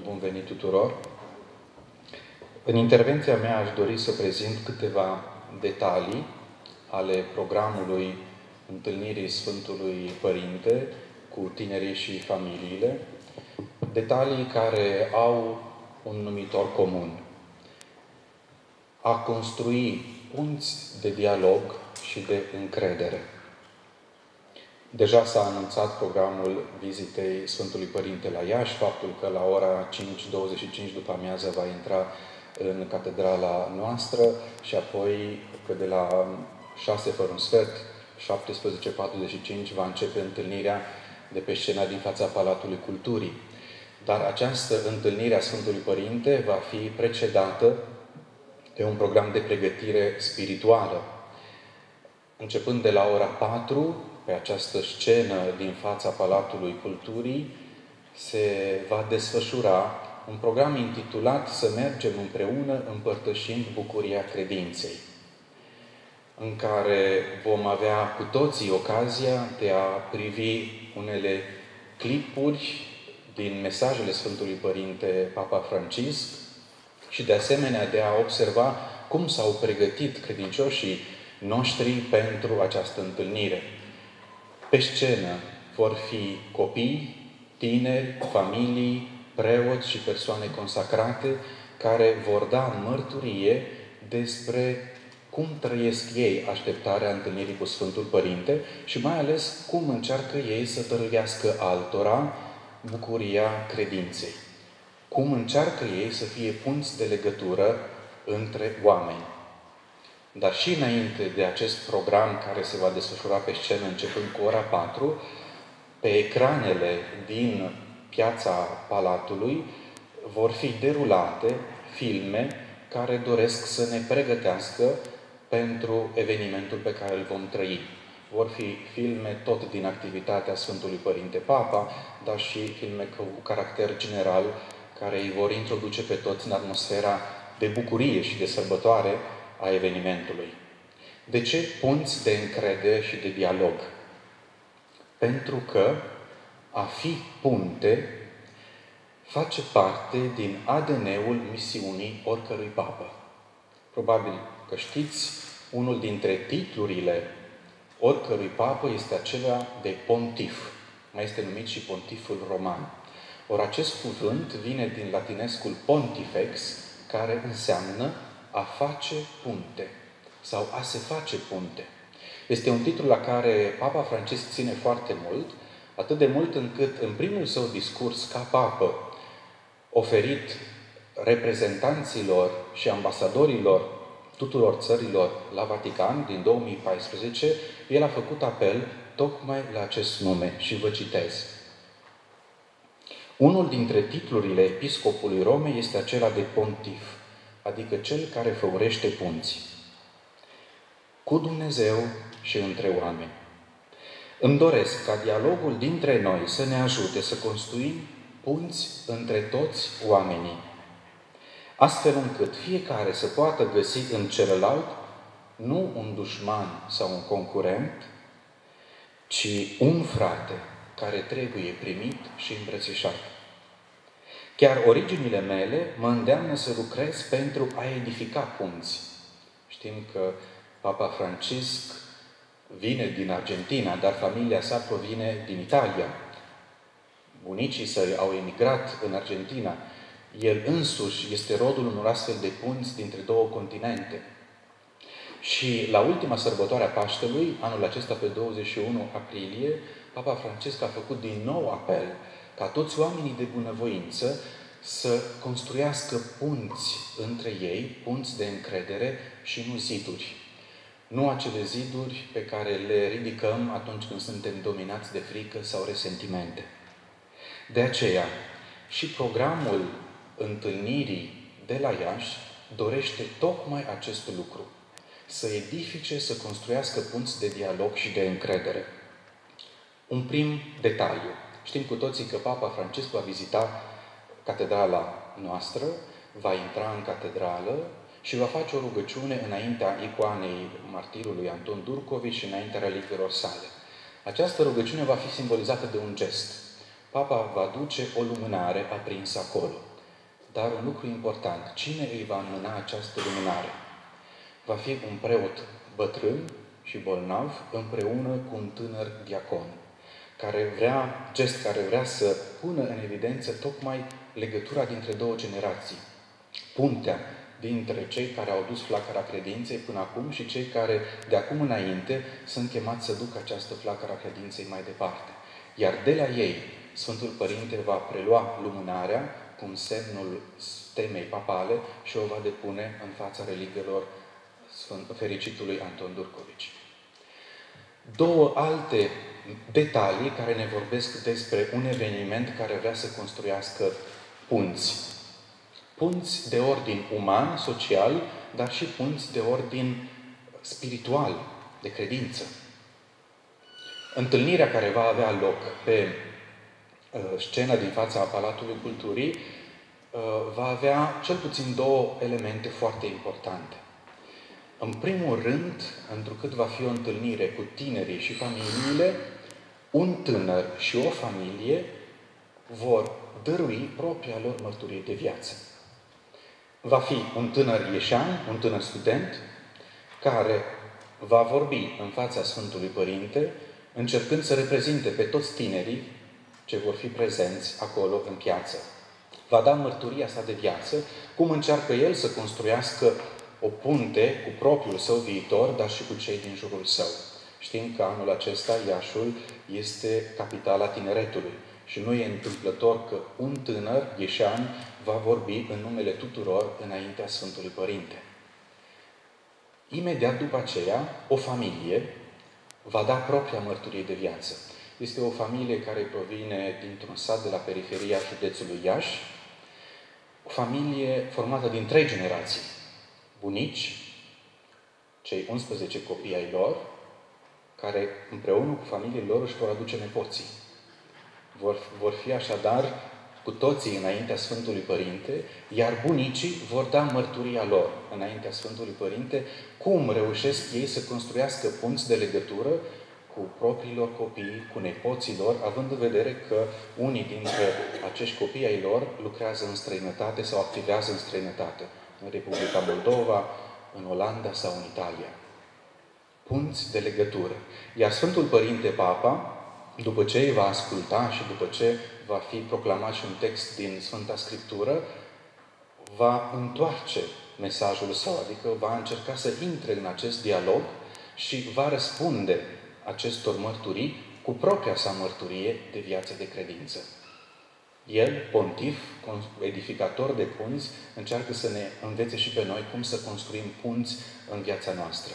bun venit tuturor! În intervenția mea aș dori să prezint câteva detalii ale programului întâlnirii Sfântului Părinte cu tinerii și familiile, detalii care au un numitor comun: a construi punți de dialog și de încredere. Deja s-a anunțat programul vizitei Sfântului Părinte la Iași, faptul că la ora 5:25 după amiază va intra în catedrala noastră și apoi că de la 6 fără un sfert, 17:45, va începe întâlnirea de pe scena din fața Palatului Culturii. Dar această întâlnire a Sfântului Părinte va fi precedată de un program de pregătire spirituală. Începând de la ora 4, pe această scenă din fața Palatului Culturii, se va desfășura un program intitulat Să mergem împreună împărtășind bucuria credinței, în care vom avea cu toții ocazia de a privi unele clipuri din mesajele Sfântului Părinte Papa Francisc și de asemenea de a observa cum s-au pregătit credincioșii noștri pentru această întâlnire. Pe scenă vor fi copii, tineri, familii, preoți și persoane consacrate care vor da mărturie despre cum trăiesc ei așteptarea întâlnirii cu Sfântul Părinte și mai ales cum încearcă ei să tăruiască altora bucuria credinței. Cum încearcă ei să fie punți de legătură între oameni. Dar și înainte de acest program care se va desfășura pe scenă începând cu ora 4, pe ecranele din piața Palatului vor fi derulate filme care doresc să ne pregătească pentru evenimentul pe care îl vom trăi. Vor fi filme tot din activitatea Sfântului Părinte Papa, dar și filme cu caracter general care îi vor introduce pe toți în atmosfera de bucurie și de sărbătoare a evenimentului. De ce punți de încredere și de dialog? Pentru că a fi punte face parte din ADN-ul misiunii oricărui papă. Probabil că știți, unul dintre titlurile oricărui papă este acela de pontif. Mai este numit și pontiful roman. Ori acest cuvânt vine din latinescul pontifex, care înseamnă a face punte sau a se face punte. Este un titlu la care Papa Francisc ține foarte mult, atât de mult încât în primul său discurs ca papă, oferit reprezentanților și ambasadorilor tuturor țărilor la Vatican din 2014, el a făcut apel tocmai la acest nume și vă citez. Unul dintre titlurile episcopului Romei este acela de pontif, adică cel care făurește punți cu Dumnezeu și între oameni. Îmi doresc ca dialogul dintre noi să ne ajute să construim punți între toți oamenii, astfel încât fiecare să poată găsi în celălalt nu un dușman sau un concurent, ci un frate care trebuie primit și îmbrățișat. Chiar originile mele mă îndeamnă să lucrez pentru a edifica punți. Știm că Papa Francisc vine din Argentina, dar familia sa provine din Italia. Bunicii săi au emigrat în Argentina. El însuși este rodul unor astfel de punți dintre două continente. Și la ultima sărbătoare a Paștelui, anul acesta pe 21 aprilie, Papa Francisc a făcut din nou apel ca toți oamenii de bunăvoință să construiască punți între ei, punți de încredere și nu ziduri. Nu acele ziduri pe care le ridicăm atunci când suntem dominați de frică sau resentimente. De aceea, și programul întâlnirii de la Iași dorește tocmai acest lucru. Să edifice, să construiască punți de dialog și de încredere. Un prim detaliu. Știm cu toții că Papa Francisc va vizita catedrala noastră, va intra în catedrală și va face o rugăciune înaintea icoanei martirului Anton Durcovici și înaintea relifelor sale. Această rugăciune va fi simbolizată de un gest. Papa va duce o lumânare aprinsă acolo. Dar un lucru important, cine îi va înmâna această lumânare? Va fi un preot bătrân și bolnav împreună cu un tânăr diacon, care vrea să pună în evidență tocmai legătura dintre două generații. Puntea dintre cei care au dus flacăra credinței până acum și cei care de acum înainte sunt chemați să ducă această flacără a credinței mai departe. Iar de la ei, Sfântul Părinte va prelua lumânarea cum semnul temei papale și o va depune în fața religelor fericitului Anton Durcovici. Două alte detalii care ne vorbesc despre un eveniment care vrea să construiască punți. Punți de ordin uman, social, dar și punți de ordin spiritual, de credință. Întâlnirea care va avea loc pe scena din fața Palatului Culturii va avea cel puțin două elemente foarte importante. În primul rând, întrucât va fi o întâlnire cu tinerii și familiile, un tânăr și o familie vor dărui propria lor mărturie de viață. Va fi un tânăr ieșan, un tânăr student, care va vorbi în fața Sfântului Părinte, încercând să reprezinte pe toți tinerii ce vor fi prezenți acolo în piață. Va da mărturia sa de viață, cum încearcă el să construiască o punte cu propriul său viitor, dar și cu cei din jurul său. Știm că anul acesta Iașul este capitala tineretului și nu e întâmplător că un tânăr ieșan va vorbi în numele tuturor înaintea Sfântului Părinte. Imediat după aceea, o familie va da propria mărturie de viață. Este o familie care provine dintr-un sat de la periferia județului Iași, o familie formată din 3 generații. Bunici, cei 11 copii ai lor, care împreună cu familiile lor își vor aduce nepoții. Vor fi așadar cu toții înaintea Sfântului Părinte, iar bunicii vor da mărturia lor înaintea Sfântului Părinte, cum reușesc ei să construiască punți de legătură cu propriilor copii, cu nepoții lor, având în vedere că unii dintre acești copii ai lor lucrează în străinătate sau activează în străinătate, în Republica Moldova, în Olanda sau în Italia. Punți de legătură. Iar Sfântul Părinte Papa, după ce îi va asculta și după ce va fi proclamat și un text din Sfânta Scriptură, va întoarce mesajul său, adică va încerca să intre în acest dialog și va răspunde acestor mărturii cu propria sa mărturie de viață de credință. El, pontif, edificator de punți, încearcă să ne învețe și pe noi cum să construim punți în viața noastră.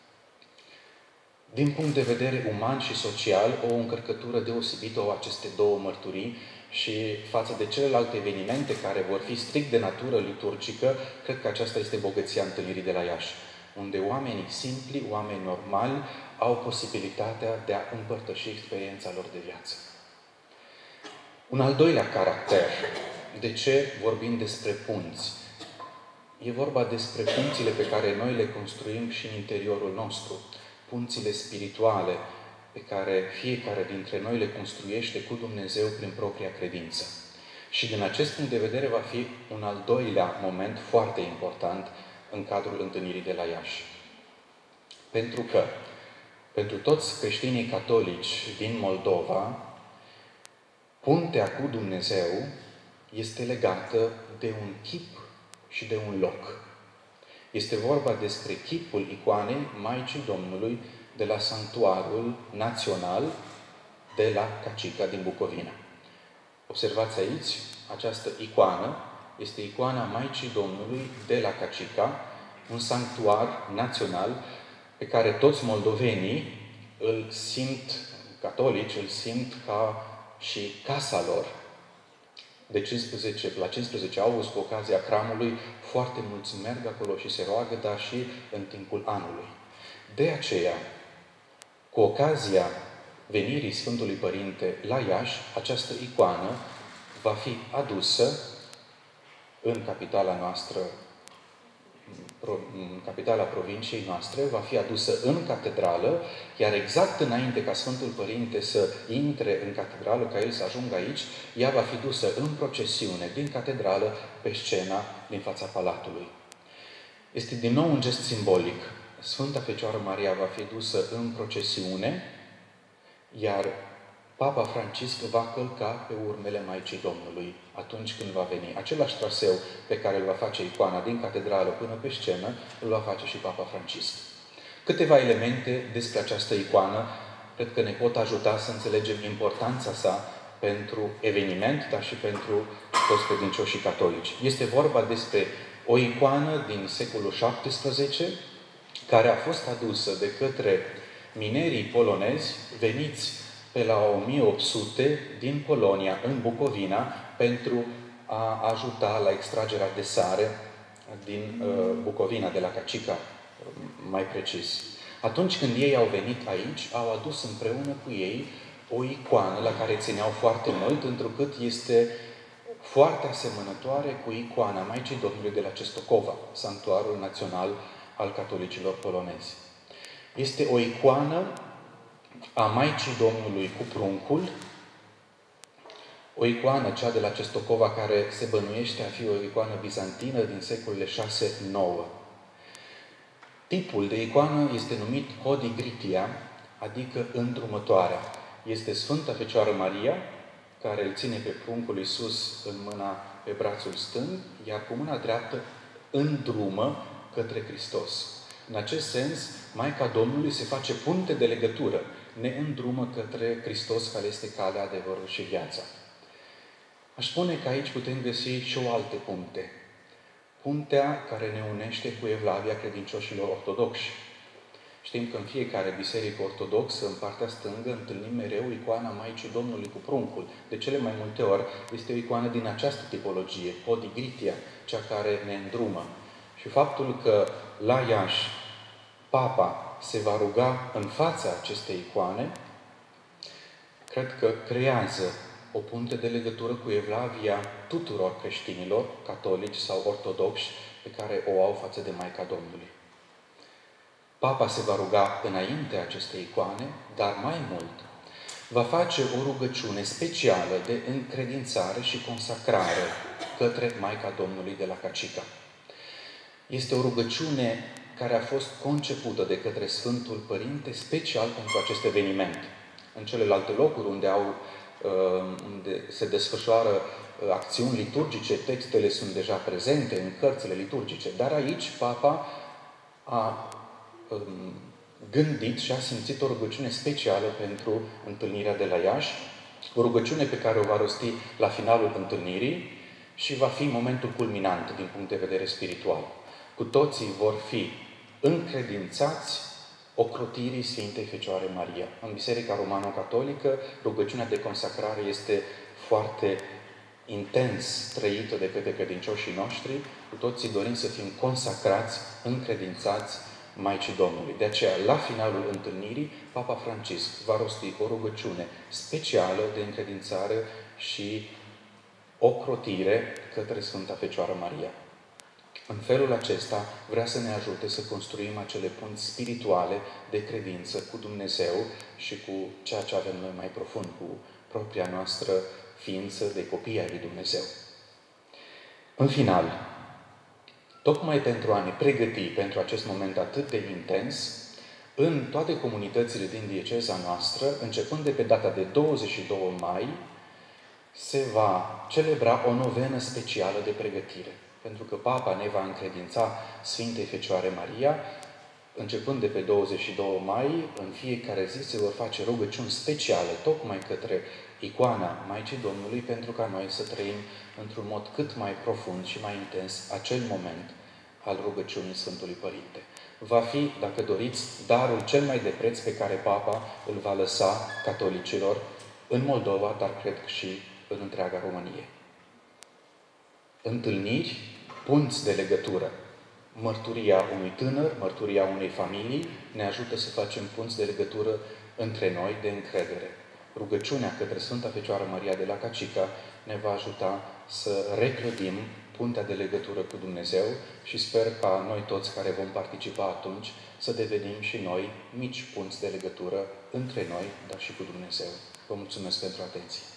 Din punct de vedere uman și social, o încărcătură deosebită au aceste două mărturii și față de celelalte evenimente care vor fi strict de natură liturgică, cred că aceasta este bogăția întâlnirii de la Iași, unde oamenii simpli, oameni normali, au posibilitatea de a împărtăși experiența lor de viață. Un al doilea caracter. De ce vorbim despre punți? E vorba despre punțile pe care noi le construim și în interiorul nostru. Punțile spirituale pe care fiecare dintre noi le construiește cu Dumnezeu prin propria credință. Și din acest punct de vedere va fi un al doilea moment foarte important în cadrul întâlnirii de la Iași. Pentru că pentru toți creștinii catolici din Moldova, puntea cu Dumnezeu este legată de un chip și de un loc. Este vorba despre chipul icoanei Maicii Domnului de la Sanctuarul Național de la Cacica din Bucovina. Observați aici, această icoană este icoana Maicii Domnului de la Cacica, un sanctuar național pe care toți moldovenii îl simt, catolici, îl simt ca și casa lor. La 15 august, cu ocazia cramului, foarte mulți merg acolo și se roagă, dar și în timpul anului. De aceea, cu ocazia venirii Sfântului Părinte la Iași, această icoană va fi adusă în capitala noastră în capitala provinciei noastre, va fi adusă în catedrală, iar exact înainte ca Sfântul Părinte să intre în catedrală, ca el să ajungă aici, ea va fi dusă în procesiune din catedrală pe scena din fața palatului. Este din nou un gest simbolic. Sfânta Fecioară Maria va fi dusă în procesiune, iar Papa Francisc va călca pe urmele Maicii Domnului atunci când va veni. Același traseu pe care îl va face icoana din catedrală până pe scenă, îl va face și Papa Francisc. Câteva elemente despre această icoană cred că ne pot ajuta să înțelegem importanța sa pentru eveniment, dar și pentru toți credincioșii catolici. Este vorba despre o icoană din secolul XVII, care a fost adusă de către minerii polonezi veniți pe la 1800 din Polonia, în Bucovina, pentru a ajuta la extragerea de sare din Bucovina, de la Cacica, mai precis. Atunci când ei au venit aici, au adus împreună cu ei o icoană la care țineau foarte mult, întrucât este foarte asemănătoare cu icoana Maicii Domnului de la Cestocova, sanctuarul național al catolicilor polonezi. Este o icoană a Maicii Domnului cu pruncul, o icoană, cea de la Cestocova, care se bănuiește a fi o icoană bizantină din secolele 6-9. Tipul de icoană este numit Hodigritia, adică îndrumătoarea. Este Sfânta Fecioară Maria, care îl ține pe pruncul Iisus în mâna, pe brațul stâng, iar cu mâna dreaptă îndrumă către Hristos. În acest sens, Maica Domnului se face punte de legătură, ne îndrumă către Hristos, care este calea, adevărul și viața. Aș spune că aici putem găsi și o altă punte. Puntea care ne unește cu Evlavia credincioșilor ortodoxi. Știm că în fiecare biserică ortodoxă, în partea stângă, întâlnim mereu icoana Maicii Domnului cu pruncul. De cele mai multe ori este o icoană din această tipologie, Hodigritia, cea care ne îndrumă. Și faptul că la Iași Papa se va ruga în fața acestei icoane, cred că creează o punte de legătură cu Evlavia tuturor creștinilor, catolici sau ortodoxi, pe care o au față de Maica Domnului. Papa se va ruga înaintea acestei icoane, dar mai mult, va face o rugăciune specială de încredințare și consacrare către Maica Domnului de la Cacica. Este o rugăciune care a fost concepută de către Sfântul Părinte special pentru acest eveniment. În celelalte locuri unde se desfășoară acțiuni liturgice, textele sunt deja prezente în cărțile liturgice, dar aici Papa a gândit și a simțit o rugăciune specială pentru întâlnirea de la Iași, o rugăciune pe care o va rosti la finalul întâlnirii și va fi momentul culminant din punct de vedere spiritual. Cu toții vor fi încredințați ocrotirii Sfintei Fecioare Maria. În Biserica Romano-Catolică, rugăciunea de consacrare este foarte intens trăită de către credincioșii noștri, cu toții dorim să fim consacrați, încredințați Maicii Domnului. De aceea, la finalul întâlnirii, Papa Francisc va rosti o rugăciune specială de încredințare și ocrotire către Sfânta Fecioară Maria. În felul acesta vrea să ne ajute să construim acele punți spirituale de credință cu Dumnezeu și cu ceea ce avem noi mai profund, cu propria noastră ființă de copii ai lui Dumnezeu. În final, tocmai pentru a ne pregăti pentru acest moment atât de intens, în toate comunitățile din dieceza noastră, începând de pe data de 22 mai, se va celebra o novenă specială de pregătire. Pentru că Papa ne va încredința Sfintei Fecioare Maria, începând de pe 22 mai, în fiecare zi se vor face rugăciuni speciale, tocmai către icoana Maicii Domnului, pentru ca noi să trăim într-un mod cât mai profund și mai intens acel moment al rugăciunii Sfântului Părinte. Va fi, dacă doriți, darul cel mai de preț pe care Papa îl va lăsa catolicilor în Moldova, dar cred că și în întreaga Românie. Întâlniri, punți de legătură. Mărturia unui tânăr, mărturia unei familii ne ajută să facem punți de legătură între noi de încredere. rugăciunea către Sfânta Fecioară Maria de la Cacica ne va ajuta să reclădim puntea de legătură cu Dumnezeu și sper ca noi toți care vom participa atunci să devenim și noi mici punți de legătură între noi, dar și cu Dumnezeu. Vă mulțumesc pentru atenție.